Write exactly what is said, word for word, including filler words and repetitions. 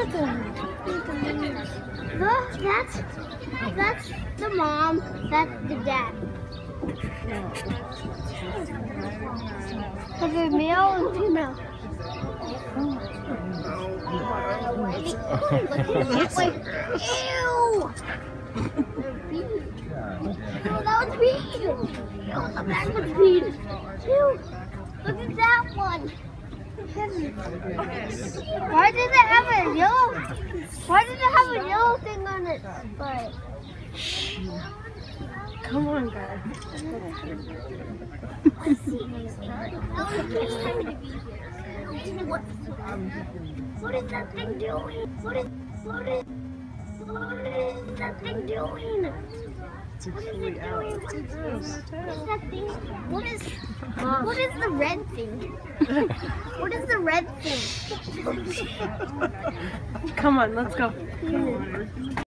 Look, that's that's the mom. That's the dad. Because there's male and female. Like, ew! Oh, that was Pete! Ew, the back was Pete! Ew! Look at that one! Why does it have a yellow? Why does it have a yellow thing on it? But come on, guys. what, what is that thing doing? What is what is what is that thing doing? What is it doing? What is, what is that thing? What is what is the red thing? What is the red thing? Come on, let's go. Yeah.